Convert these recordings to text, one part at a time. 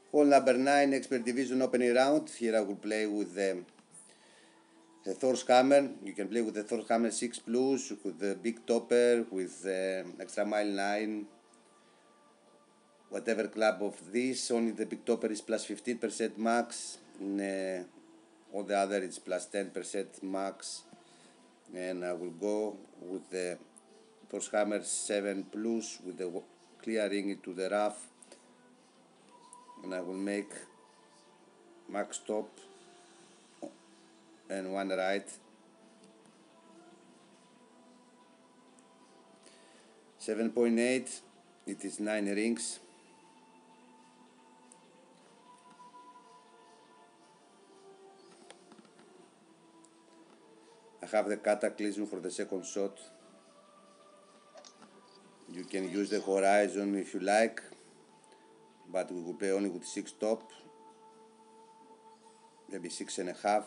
Hole number 9, expert division opening round. Here I will play with the Thor's Hammer. You can play with the Thor's Hammer 6 plus, with the big topper, with extra mile 9, whatever club of this. Only the big topper is plus 15% max. All the other is plus 10% max. And I will go with the Thor's Hammer 7 plus with the clearing into the rough. And I will make max top and one right. 7.8, it is 9 rings. I have the Cataclysm for the second shot. You can use the Horizon if you like, but we will play only with 6 top, maybe 6.5.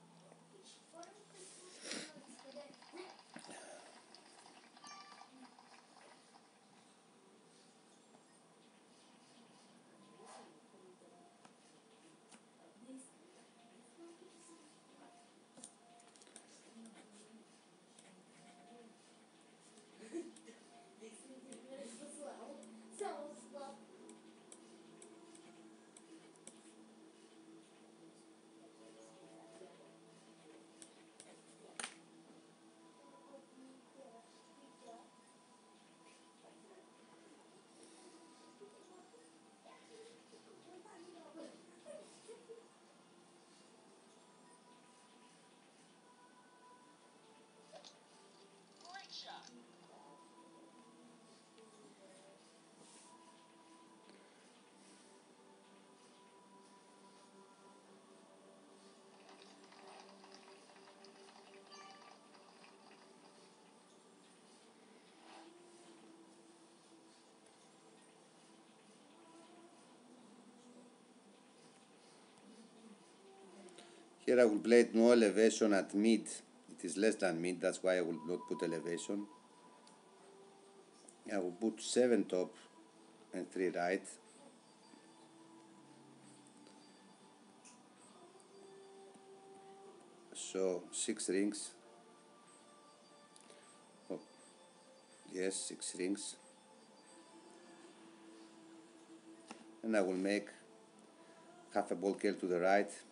Here I will play no elevation at mid. It is less than mid, that's why I will not put elevation. I will put 7 top and 3 right. So 6 rings. Oh, yes, 6 rings. And I will make half a ball curl to the right.